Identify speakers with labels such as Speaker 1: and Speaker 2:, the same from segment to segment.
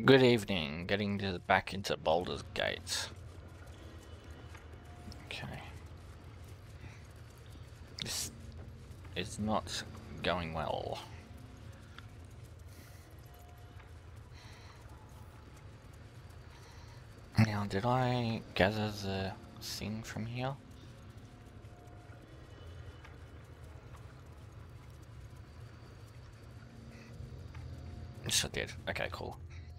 Speaker 1: Good evening. Back into Baldur's Gate. Okay. This is not going well. Now, did I gather the thing from here? Yes, I did. Okay, cool.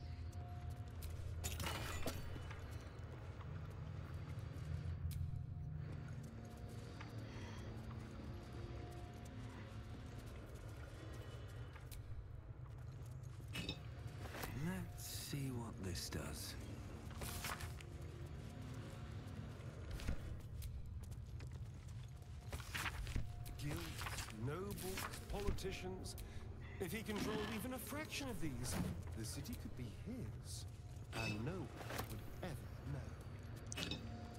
Speaker 2: Let's see what this does.
Speaker 3: Guilds, nobles, politicians. If he controlled even a fraction of these, the city could be his, and no one would ever know.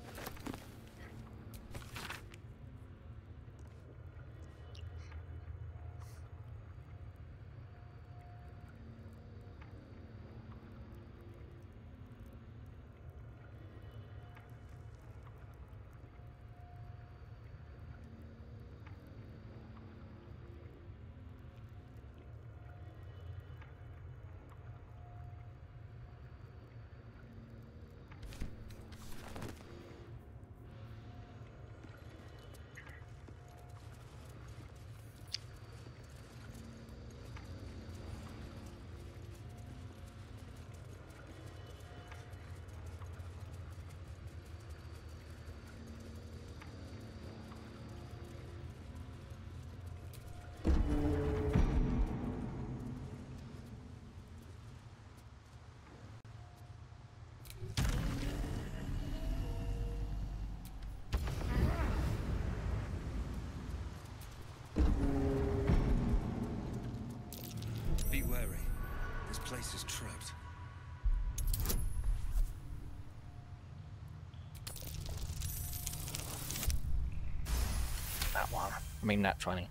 Speaker 2: Be wary. This place is trapped.
Speaker 1: That one. I mean, nat 20.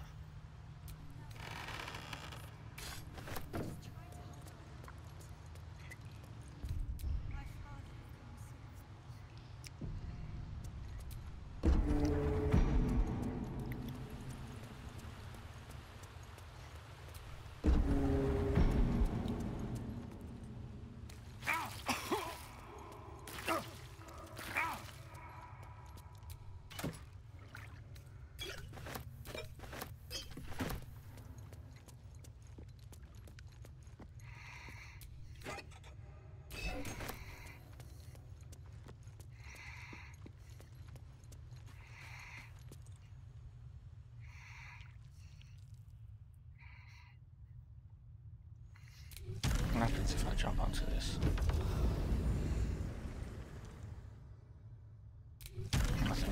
Speaker 1: What happens if I jump onto this? Nothing.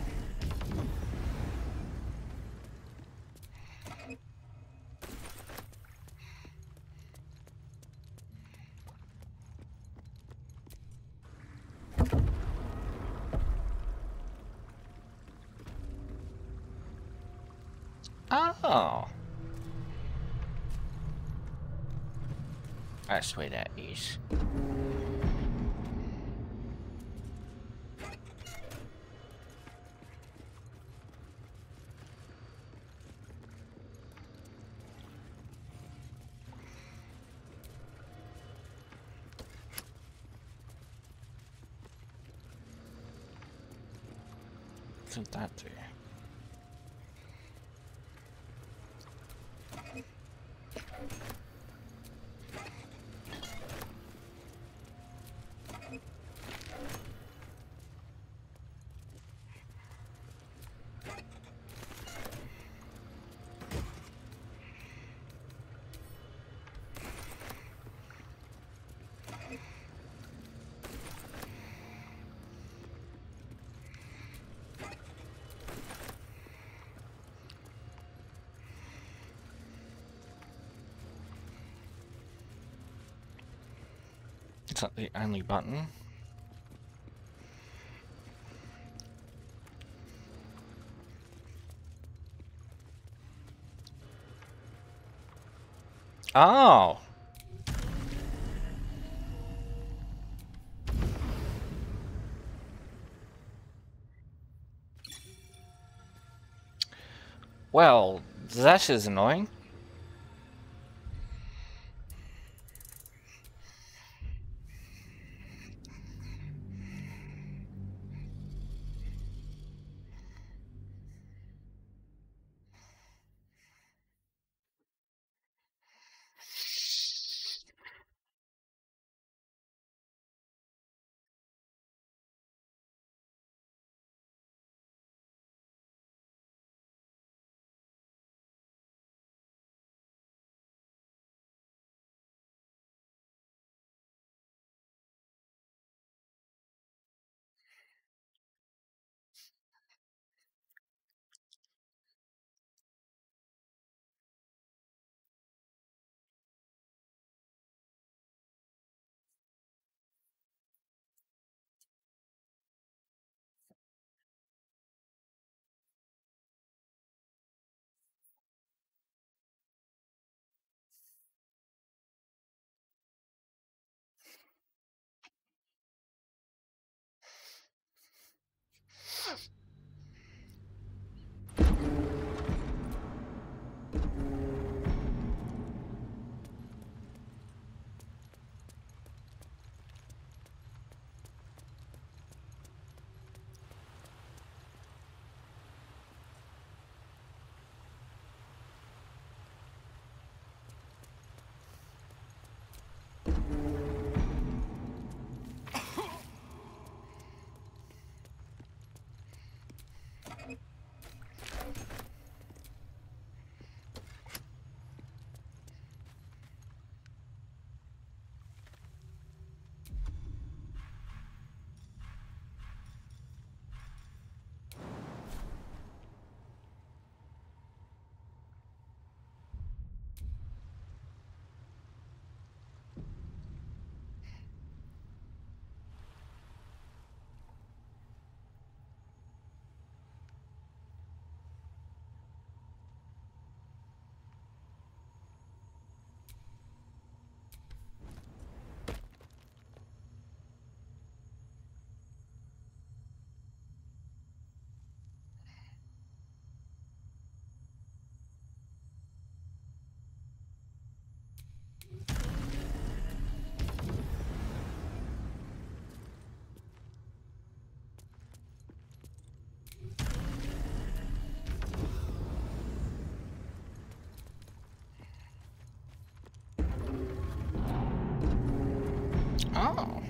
Speaker 1: Oh! That's where that is. What did that do? Is that the only button? Oh! Well, that is annoying. Oh.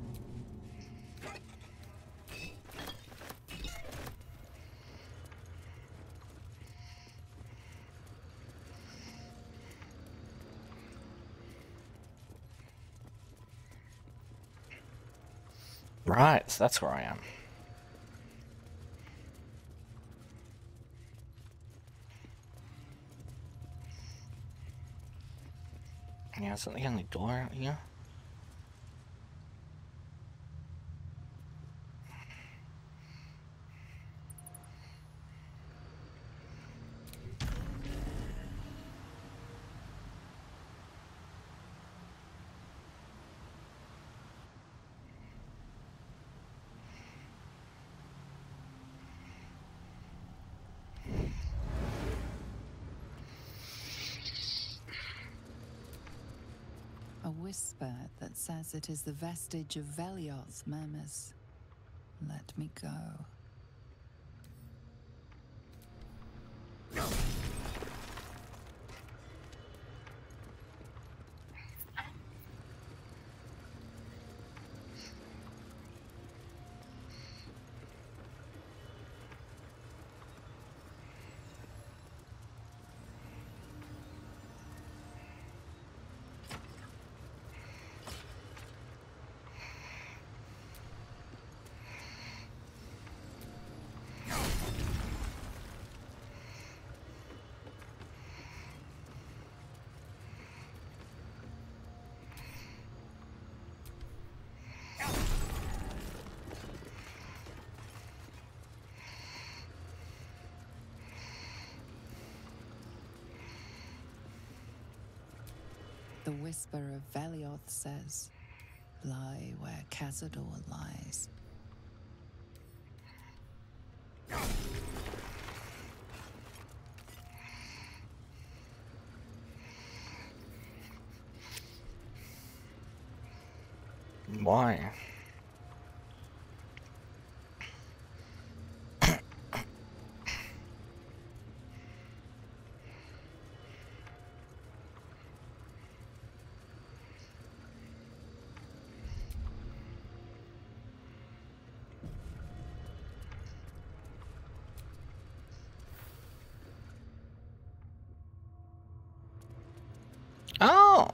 Speaker 1: Right, so that's where I am. Yeah, is that the only door out here?
Speaker 4: A whisper that says it is the vestige of Velioth murmurs, "Let me go." The whisper of Velioth says, "Lie where Cazador lies."
Speaker 1: Why? Oh!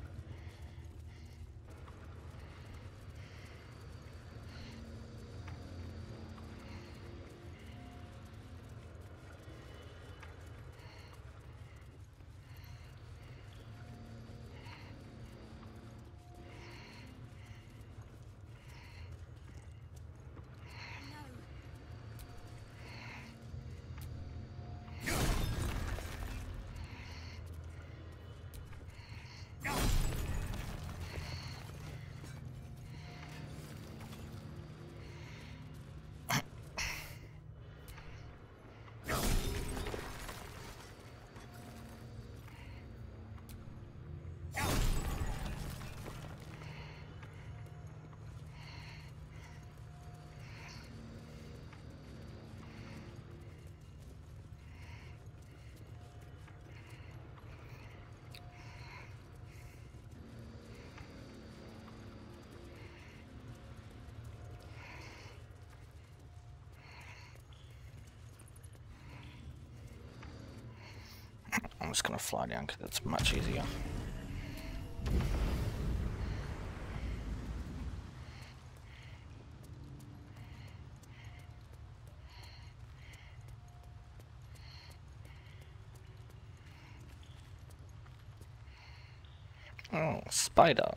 Speaker 1: I'm just gonna fly down because it's much easier. Oh, spider.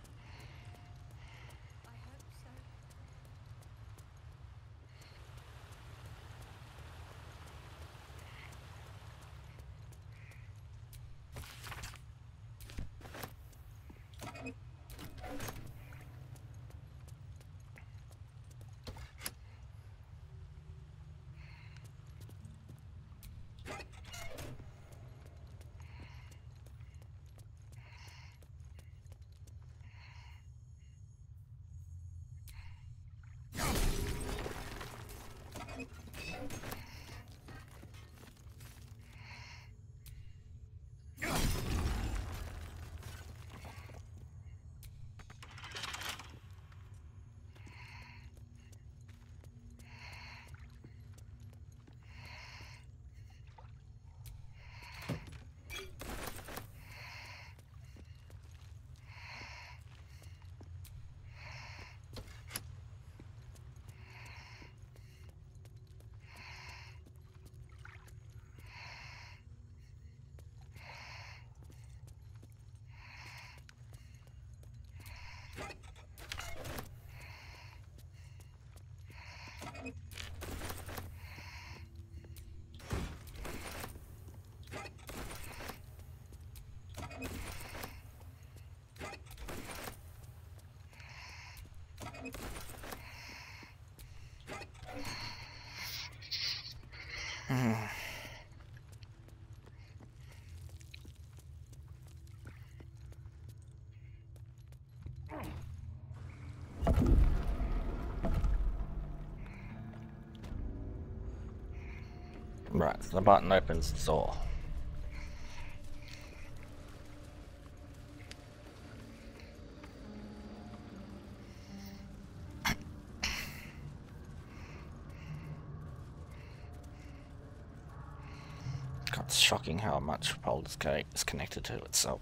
Speaker 1: Right, so the button opens the door. God, it's shocking how much Baldur's Gate is connected to itself.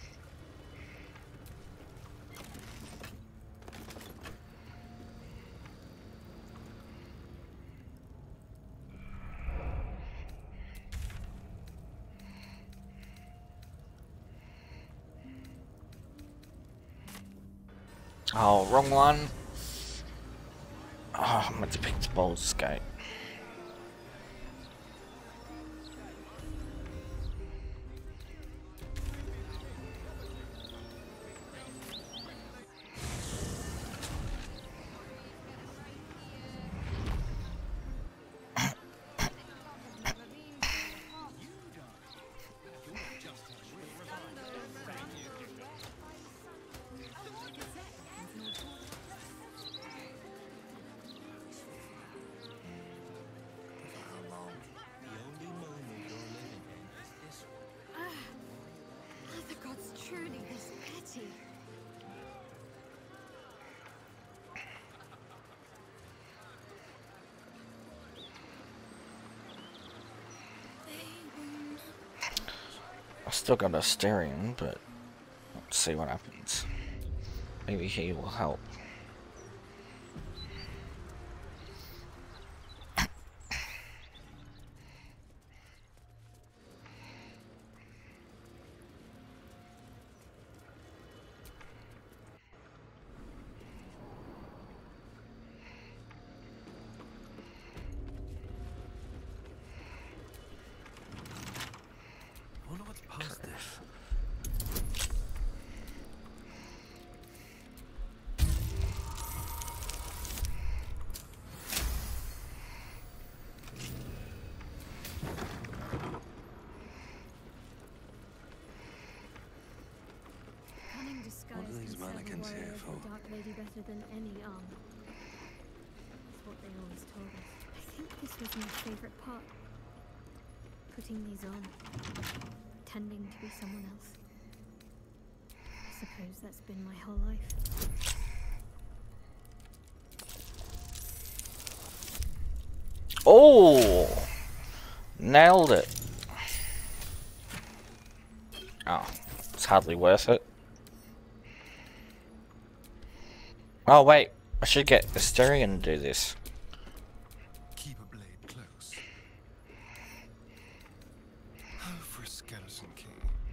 Speaker 1: Oh, wrong one. Oh, I meant to pick the Baldur's Gate. Still got a Styrian, but let's see what happens. Maybe he will help.
Speaker 2: I wonder what's past this.
Speaker 5: Cunning disguise
Speaker 2: What are these
Speaker 5: can serve a
Speaker 2: mannequins
Speaker 5: warrior
Speaker 2: here
Speaker 5: of
Speaker 2: for?
Speaker 5: the Dark Lady better than any armor. That's what they always told us. I think this was my favorite part. Putting these on. Pretending to be someone else. I suppose that's been my whole life.
Speaker 1: Oh! Nailed it. Oh, it's hardly worth it. Oh wait, I should get Styrian to do this.
Speaker 3: Keep a blade close. Oh, for a skeleton king.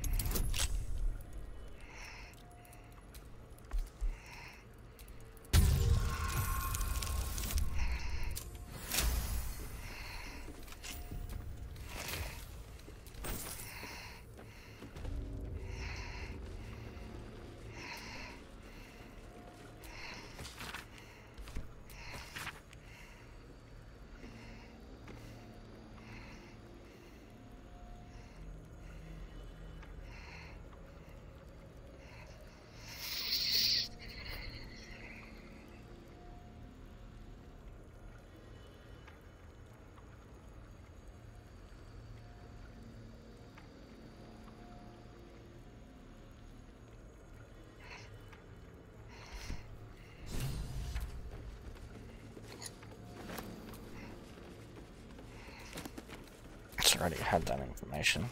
Speaker 1: I already had that information.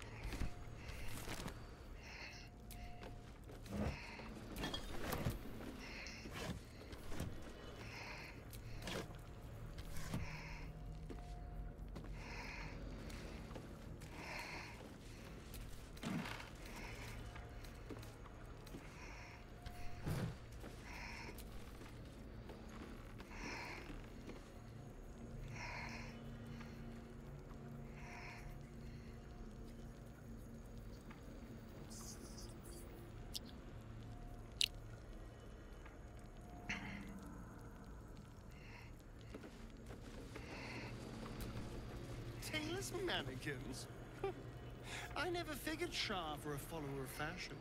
Speaker 3: Tailor's mannequins? I never figured Shar for a follower of fashion.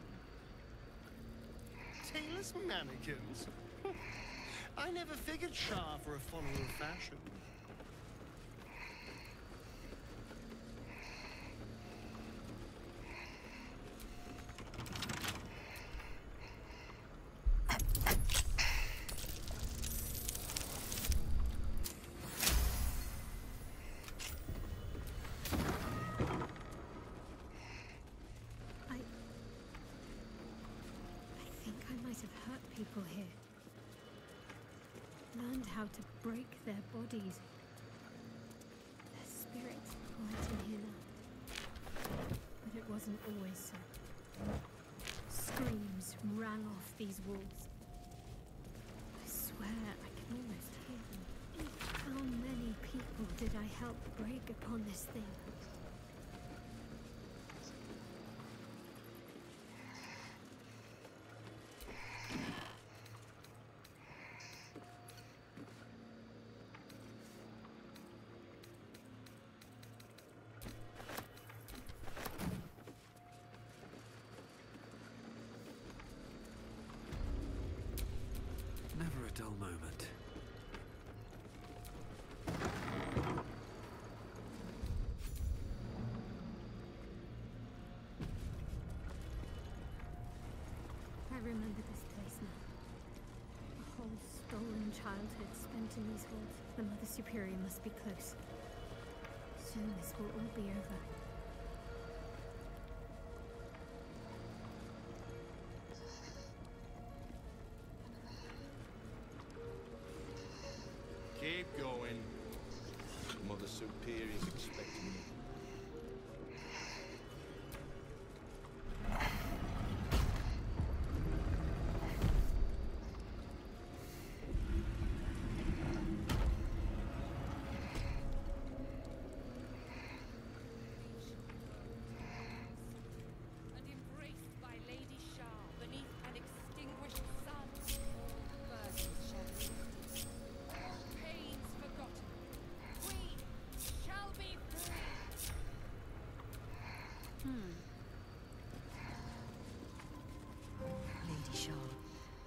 Speaker 3: Tailor's mannequins? I never figured Shar for a follower of fashion.
Speaker 5: I think I might have hurt people here. Learned how to break their bodies. Their spirits right in here now. But it wasn't always so. Screams rang off these walls. I swear I can almost hear them. How many people did I help break upon this thing?
Speaker 2: Never a dull moment.
Speaker 5: I remember this place now. A whole stolen childhood spent in these halls. The Mother Superior must be close. Soon this will all be over.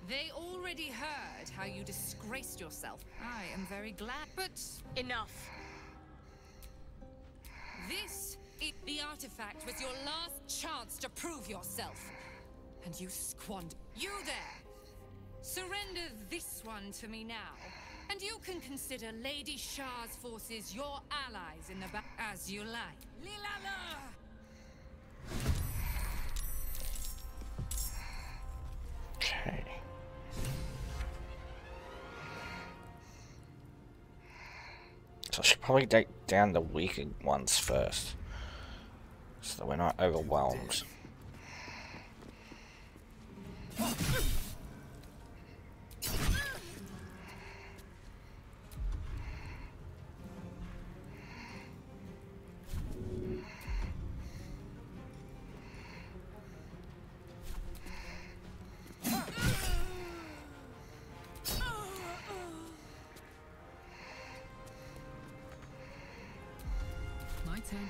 Speaker 6: They already heard how you disgraced yourself. I am very glad, but
Speaker 7: Enough.
Speaker 6: the artifact was your last chance to prove yourself. And you squandered. You there! Surrender this one to me now, and you can consider Lady Shar's forces your allies in the back as you like. Lilala!
Speaker 1: Okay. So I should probably take down the weaker ones first, so that we're not overwhelmed.
Speaker 6: My turn.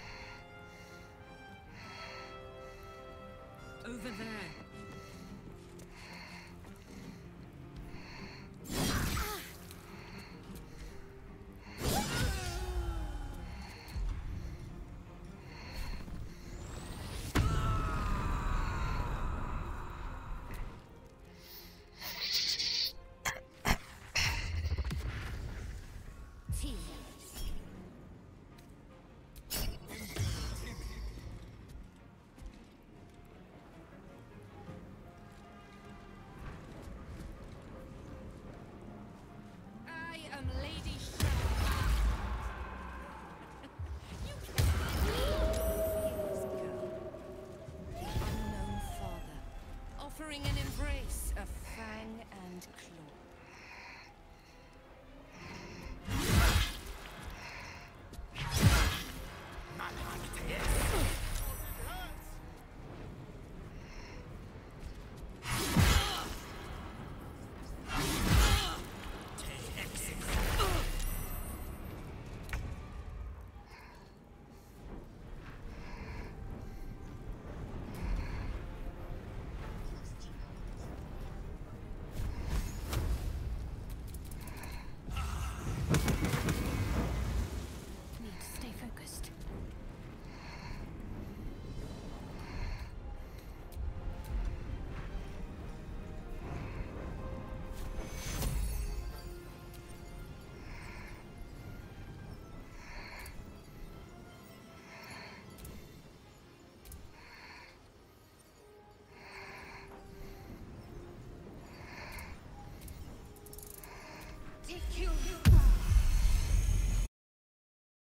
Speaker 6: Over there. I am Lady Shar. You can't this girl. The unknown father, offering an embrace of fang and claw.